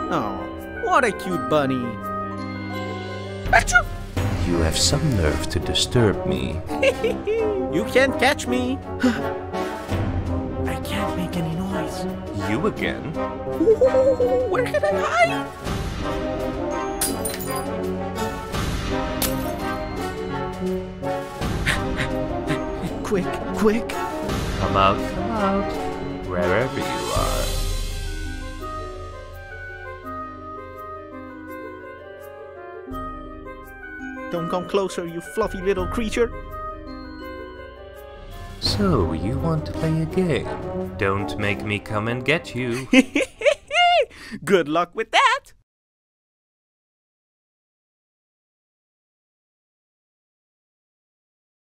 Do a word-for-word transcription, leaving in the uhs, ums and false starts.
Oh, what a cute bunny. Achoo! You have some nerve to disturb me. You can't catch me. I can't make any noise. You again? Ooh, where can I hide? Quick, quick. Come out, come out. Wherever you are. Don't come closer, you fluffy little creature. So, you want to play a game? Don't make me come and get you. Good luck with that.